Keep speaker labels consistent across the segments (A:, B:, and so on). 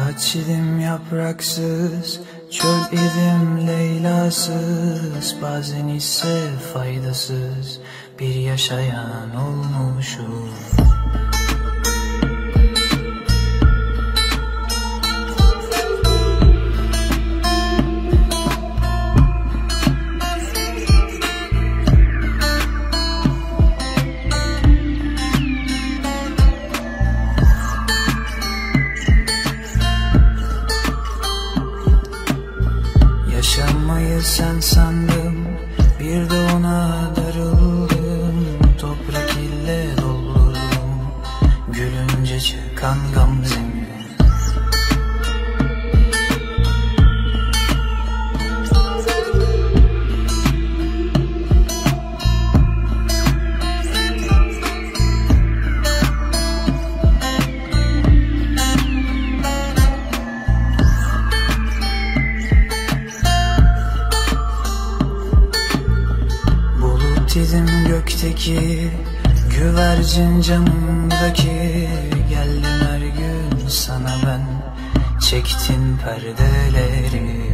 A: Ağaç idim yapraksız, çöl idim Leylasız. Bazen ise faydasız bir yaşayan olmuşum. Yaşamayı sen sandım, bir de ona darıldım. Toprak ile doldurdum, gülünce çıkan gamzemi. Dedim gökteki güvercin camımdaki. Geldim her gün sana ben, çektin perdeleri.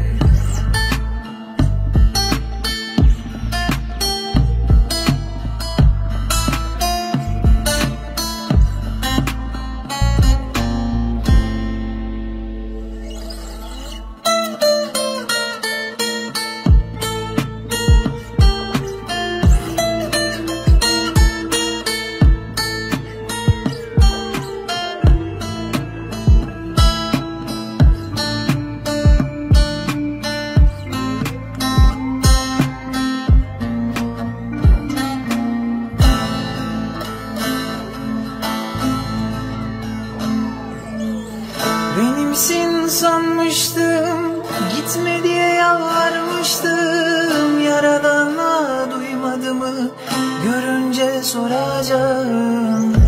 A: Benimsin sanmıştım, gitme diye yalvarmıştım. Yaradana duymadı mı, görünce soracağım.